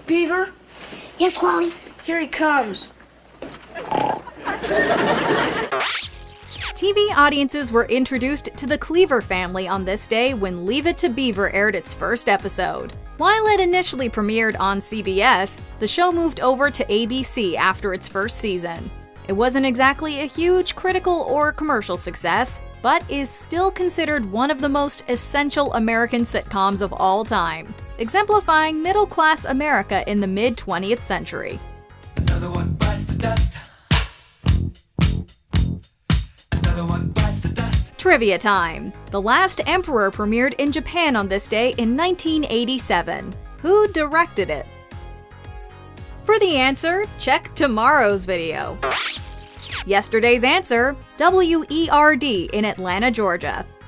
Beaver? Yes, Wally? Here he comes. TV audiences were introduced to the Cleaver family on this day when Leave It to Beaver aired its first episode. While it initially premiered on CBS, the show moved over to ABC after its first season. It wasn't exactly a huge critical or commercial success, but is still considered one of the most essential American sitcoms of all time, exemplifying middle-class America in the mid-20th century. Another one bites the dust. Another one bites the dust. Trivia time! The Last Emperor premiered in Japan on this day in 1987. Who directed it? For the answer, check tomorrow's video. Yesterday's answer, WERD in Atlanta, Georgia.